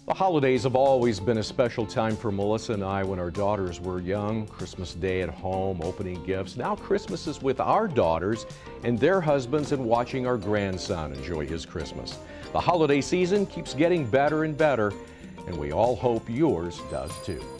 The holidays have always been a special time for Melissa and I when our daughters were young. Christmas Day at home, opening gifts. Now Christmas is with our daughters and their husbands and watching our grandson enjoy his Christmas. The holiday season keeps getting better and better, and we all hope yours does too.